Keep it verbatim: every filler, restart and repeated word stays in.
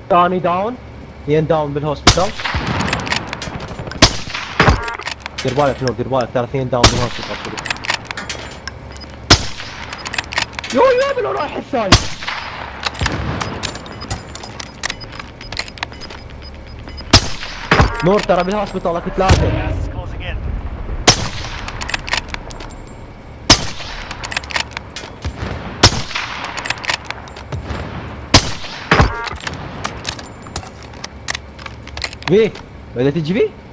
ثاني داون، اثنين داون بالهوسبيتال. دير بالك نور، دير بالك ترى اثنين داون بالهوسبيتال. يو يو من رايح الثاني. نور ترى بالهوسبيتال لك ثلاثة. Gas is closing in. بيه بدأت تجي بيه؟